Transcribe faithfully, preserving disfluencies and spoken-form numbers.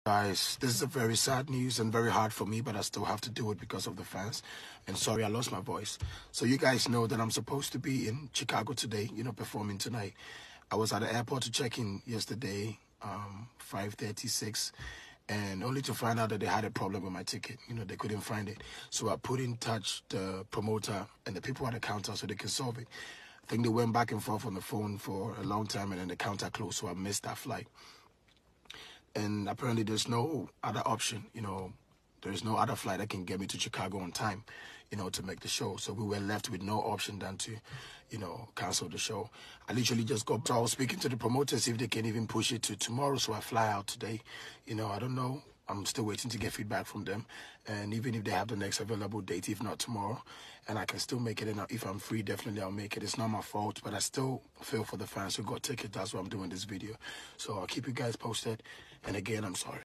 Guys, this is a very sad news and very hard for me, but I still have to do it because of the fans. And sorry, I lost my voice. So you guys know that I'm supposed to be in Chicago today, you know, performing tonight. I was at the airport to check in yesterday, um, five thirty-six, and only to find out that they had a problem with my ticket. You know, they couldn't find it. So I put in touch the promoter and the people at the counter so they can solve it. I think they went back and forth on the phone for a long time, and then the counter closed, so I missed that flight. And apparently there's no other option, you know, there's no other flight that can get me to Chicago on time, you know, to make the show. So we were left with no option than to, you know, cancel the show. I literally just got, so I was speaking to the promoters, see if they can even push it to tomorrow, so I fly out today. You know, I don't know. I'm still waiting to get feedback from them. And even if they have the next available date, if not tomorrow, and I can still make it, and if I'm free, definitely I'll make it. It's not my fault, but I still feel for the fans who got tickets. That's why I'm doing this video. So I'll keep you guys posted. And again, I'm sorry.